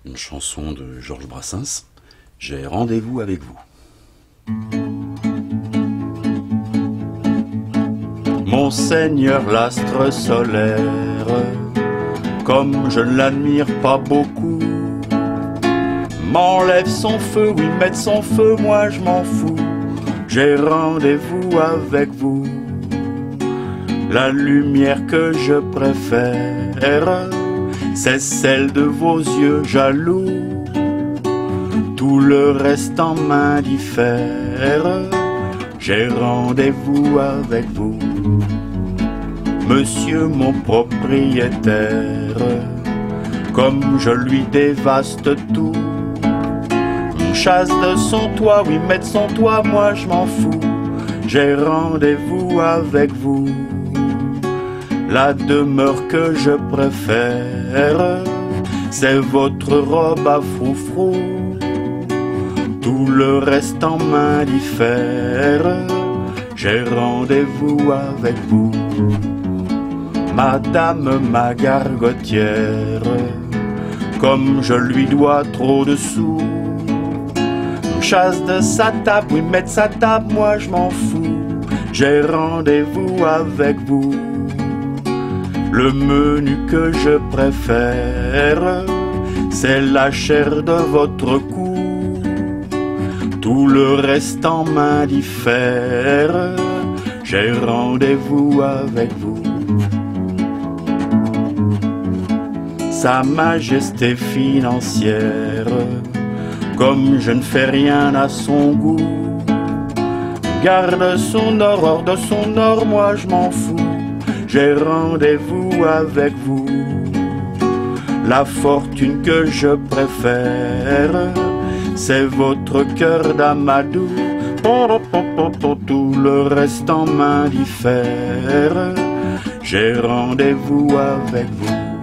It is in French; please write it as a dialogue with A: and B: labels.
A: une chanson de Georges Brassens. J'ai rendez-vous avec vous. Monseigneur l'astre solaire, comme je ne l'admire pas beaucoup, m'enlève son feu, oui, mettre son feu, moi je m'en fous. J'ai rendez-vous avec vous. La lumière que je préfère, c'est celle de vos yeux jaloux. Tout le reste en m'indiffère. J'ai rendez-vous avec vous. Monsieur mon propriétaire, comme je lui dévaste tout, me chasse de son toit, oui, mettre son toit, moi je m'en fous. J'ai rendez-vous avec vous. La demeure que je préfère, c'est votre robe à froufrou. Tout le reste en m'indiffère. J'ai rendez-vous avec vous. Madame ma gargotière, comme je lui dois trop de sous, me chasse de sa table, oui, mettre sa table, moi je m'en fous. J'ai rendez-vous avec vous. Le menu que je préfère, c'est la chair de votre cou. Tout le reste en m'indiffère. J'ai rendez-vous avec vous. Sa majesté financière, comme je ne fais rien à son goût, garde son or, hors de son or, moi je m'en fous. J'ai rendez-vous avec vous. La fortune que je préfère, c'est votre cœur d'amadou. Tout le reste en m'indiffère. J'ai rendez-vous avec vous.